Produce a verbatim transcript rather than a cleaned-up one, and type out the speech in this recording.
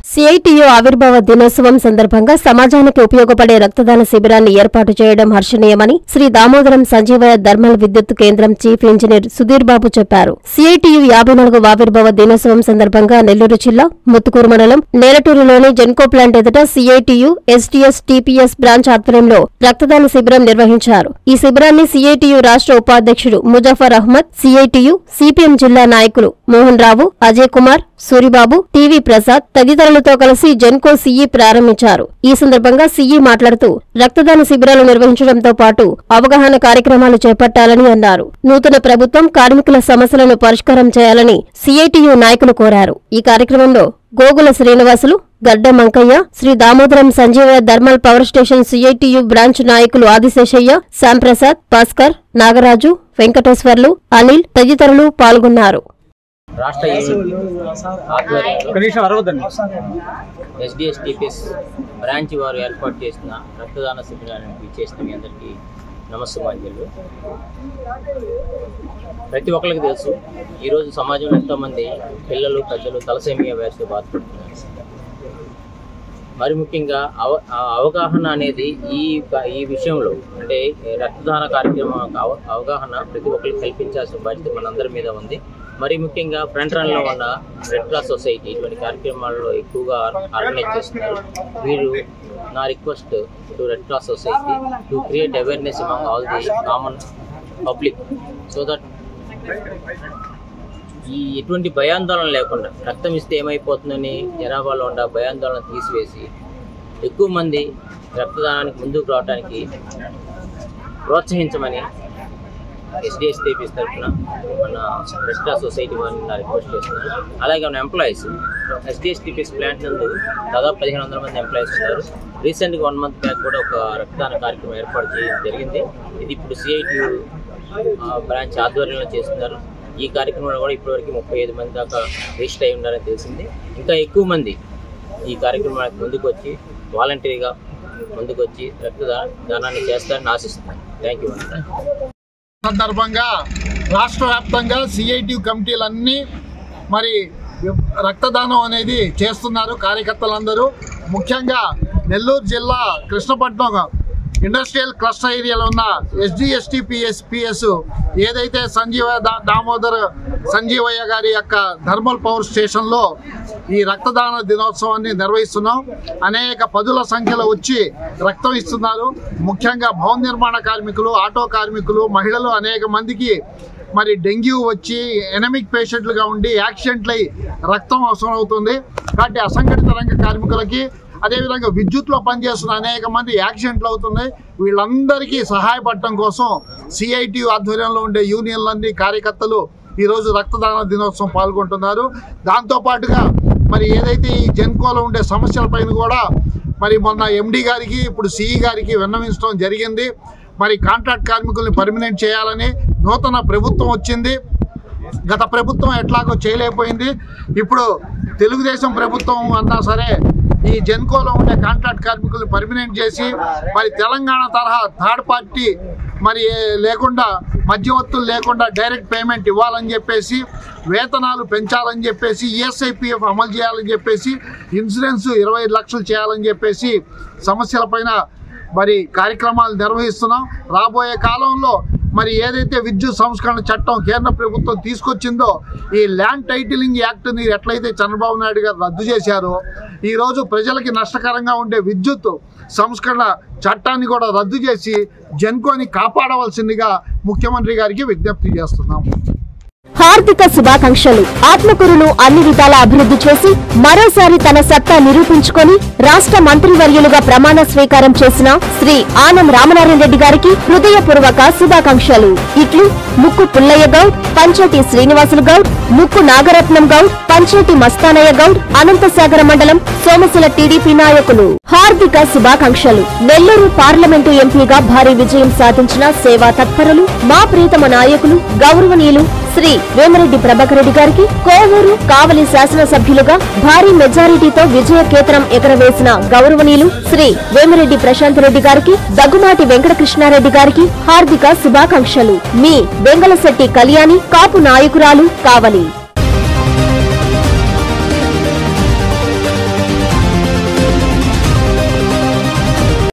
CITU ఆవిర్భావ దినోత్సవం సందర్భంగా సమాజానికి ఉపయోగపడే రక్తదాన శిబిరాన్ని ఏర్పాటు చేయడం హర్షణీయమని శ్రీ దామోదరం సంజీవయ్య థర్మల్ విద్యుత్ కేంద్రం చీఫ్ ఇంజనీర్ సుధీర్ బాబు చెప్పారు. సిఐటియు యాభై నాలుగవ ఆవిర్భావ దినోత్సవం సందర్భంగా నెల్లూరు జిల్లా ముత్తుకూరు మండలం నేలటూరులోని జెన్కో ప్లాంట్ ఎదుట సిఐటియు ఎస్టీఎస్ టీపీఎస్ బ్రాంచ్ ఆధ్వర్యంలో రక్తదాన శిబిరం నిర్వహించారు. ఈ శిబిరాన్ని సిఐటియు రాష్ట్ర ఉపాధ్యక్షుడు ముజఫర్ అహ్మద్, సిఐటియు సిపిఎం జిల్లా నాయకులు మోహన్ రావు, అజయ్ కుమార్, సూరిబాబు, టీవీ ప్రసాద్ తదితరులతో కలిసి జెన్కో సీఈ ప్రారంభించారు. ఈ సందర్భంగా సీఈ మాట్లాడుతూ రక్తదాన శిబిరాలు నిర్వహించడంతో పాటు అవగాహన కార్యక్రమాలు చేపట్టాలని అన్నారు. నూతన ప్రభుత్వం కార్మికుల సమస్యలను పరిష్కారం చేయాలని సిఐటియు నాయకులు కోరారు. ఈ కార్యక్రమంలో Gogula Srinivasulu, Gadda Mankaiah, Shri Damodaram Sanjeevaiah thermal power station CITU branch నాయకులు ఆదిశేషయ్య, శ్యాంప్రసాద్, భాస్కర్, నాగరాజు, వెంకటేశ్వర్లు, అనిల్ తదితరులు పాల్గొన్నారు. రాష్ట్ర ఎస్డిఎస్ టీపీఎస్ బ్రాంచ్ వారు ఏర్పాటు చేసిన రక్తదాన శిబిరానికి చేసిన మీ అందరికీ నమస్సుమాంజలు. ప్రతి ఒక్కరికి తెలుసు, ఈరోజు సమాజంలో ఎంతోమంది పిల్లలు, పెద్దలు తలసేమియా వ్యాధితో బాధపడుతున్నారు. మరి ముఖ్యంగా అవ అవగాహన అనేది ఈ ఈ విషయంలో అంటే రక్తదాన కార్యక్రమం అవగాహన ప్రతి ఒక్కరికి కల్పించాల్సిన బాధ్యత మనందరి మీద ఉంది. మరి ముఖ్యంగా ఫ్రంట్ రన్లో ఉన్న రెడ్ క్రాస్ సొసైటీ ఇటువంటి కార్యక్రమాల్లో ఎక్కువగా ఆర్గనైజ్ చేస్తున్నారు. వీరు నా request to red cross society to create awareness among all the common public so that ఈ ఎటువంటి భయాందోళన లేకుండా రక్తం ఇస్తే ఏమైపోతుందని జనాభాలో ఉన్న భయాందోళన తీసివేసి ఎక్కువ మంది రక్తదానానికి ముందుకు రావడానికి ప్రోత్సహించమని ఎస్డిఎస్ టీపీఎస్ తరఫున మన రెడ్ క్రాస్ సొసైటీ వారిని నా రిక్వెస్ట్ చేస్తున్నారు. అలాగే మన ఎంప్లాయీస్ ఎస్డిఎస్ టీపీఎస్ ప్లాంట్ నందు దాదాపు పదిహేను వందల మంది ఎంప్లాయీస్ ఉన్నారు. రీసెంట్గా వన్ మంత్ బ్యాక్ కూడా ఒక రక్తదాన కార్యక్రమం ఏర్పాటు చేయడం జరిగింది. ఇది ఇప్పుడు సిఐటియు బ్రాంచ్ ఆధ్వర్యంలో చేస్తున్నారు. ఈ కార్యక్రమంలో కూడా ఇప్పటివరకు ముప్పై ఐదు మంది దాకా రిజిస్టర్ అయి ఉండాలని తెలిసింది. ఇంకా ఎక్కువ మంది ఈ కార్యక్రమానికి ముందుకు వచ్చి వాలంటరీగా ముందుకు వచ్చి రక్తదానాన్ని చేస్తారని ఆశిస్తున్నాను. Thank you. సందర్భంగా రాష్ట్ర వ్యాప్తంగా సిఐటియు కమిటీలన్నీ మరి రక్తదానం అనేది చేస్తున్నారు కార్యకర్తలందరూ. ముఖ్యంగా నెల్లూరు జిల్లా కృష్ణపట్నం ఇండస్ట్రియల్ క్లస్టర్ ఏరియాలో ఉన్న ఎస్డిఎస్టీపీఎస్ పిఎస్ ఏదైతే సంజీవయ్య దామోదర్ సంజీవయ్య గారి యొక్క థర్మల్ పవర్ స్టేషన్లో ఈ రక్తదాన దినోత్సవాన్ని నిర్వహిస్తున్నాం. అనేక పదుల సంఖ్యలో వచ్చి రక్తం ఇస్తున్నారు. ముఖ్యంగా భవన నిర్మాణ కార్మికులు, ఆటో కార్మికులు, మహిళలు అనేక మందికి మరి డెంగ్యూ వచ్చి ఎనమిక్ పేషెంట్లుగా ఉండి యాక్సిడెంట్లై రక్తం అవసరం అవుతుంది. కాబట్టి అసంఘటిత రంగ కార్మికులకి అదేవిధంగా విద్యుత్లో పనిచేస్తున్న అనేక మంది యాక్సిడెంట్లు అవుతున్నాయి. వీళ్ళందరికీ సహాయపడటం కోసం సిఐటియు ఆధ్వర్యంలో ఉండే యూనియన్లన్నీ కార్యకర్తలు ఈరోజు రక్తదాన దినోత్సవం పాల్గొంటున్నారు. దాంతోపాటుగా మరి ఏదైతే ఈ జెన్కోలో ఉండే సమస్యలపైన కూడా మరి మొన్న ఎండి గారికి ఇప్పుడు సిఈ గారికి విన్నవించడం జరిగింది. మరి కాంట్రాక్ట్ కార్మికుల్ని పర్మనెంట్ చేయాలని నూతన ప్రభుత్వం వచ్చింది. గత ప్రభుత్వం ఎట్లాగో చేయలేకపోయింది. ఇప్పుడు తెలుగుదేశం ప్రభుత్వం అన్నా సరే ఈ జెన్కోలో ఉండే కాంట్రాక్ట్ కార్మికులను పర్మనెంట్ చేసి మరి తెలంగాణ తరహా థర్డ్ పార్టీ మరి లేకుండా మధ్యవర్తులు లేకుండా డైరెక్ట్ పేమెంట్ ఇవ్వాలని చెప్పేసి, వేతనాలు పెంచాలని చెప్పేసి, ఈఎస్ఐపిఎఫ్ అమలు చేయాలని చెప్పేసి, ఇన్సూరెన్స్ ఇరవై ఐదు లక్షలు చేయాలని చెప్పేసి సమస్యలపైన మరి కార్యక్రమాలు నిర్వహిస్తున్నాం. రాబోయే కాలంలో మరి ఏదైతే విద్యుత్ సంస్కరణ చట్టం కేంద్ర ప్రభుత్వం తీసుకొచ్చిందో ఈ ల్యాండ్ టైటిలింగ్ యాక్ట్ని ఎట్లయితే చంద్రబాబు నాయుడు గారు రద్దు చేశారో ఈరోజు ప్రజలకి నష్టకరంగా ఉండే విద్యుత్ సంస్కరణ చట్టాన్ని కూడా రద్దు చేసి జెన్కోని కాపాడవలసిందిగా ముఖ్యమంత్రి గారికి విజ్ఞప్తి చేస్తున్నాం. హార్దిక శుభాకాంక్షలు. ఆత్మకూరును అన్ని విధాల అభివృద్ధి చేసి మరోసారి తన సత్తా నిరూపించుకొని రాష్ట్ర మంత్రివర్యులుగా ప్రమాణ స్వీకారం చేసిన శ్రీ ఆనం రామనారాయణ రెడ్డి గారికి హృదయపూర్వక శుభాకాంక్షలు. ఇట్లు ముక్కు పుల్లయ్య గౌడ్, పంచటి శ్రీనివాసులు గౌడ్, ముక్కు నాగరత్నం గౌడ్, పంచటి మస్తానయ్య గౌడ్, అనంతసాగర మండలం సోమశిల టీడీపీ నాయకులు. హార్దిక శుభాకాంక్షలు. నెల్లూరు పార్లమెంటు ఎంపీగా భారీ విజయం సాధించిన సేవా తత్పరులు మా ప్రీతమ నాయకులు గౌరవనీయులు శ్రీ వేమిరెడ్డి ప్రభాకర్ రెడ్డి గారికి, కోవూరు కావలి శాసనసభ్యులుగా భారీ మెజారిటీతో విజయకేతనం ఎగరవేసిన గౌరవనీయులు శ్రీ వేమిరెడ్డి ప్రశాంత్ రెడ్డి గారికి, దగ్గుమాటి వెంకటకృష్ణారెడ్డి గారికి హార్దిక శుభాకాంక్షలు. మీ వెంగళశెట్టి కళ్యాణి, కాపు నాయకురాలు, కావలి.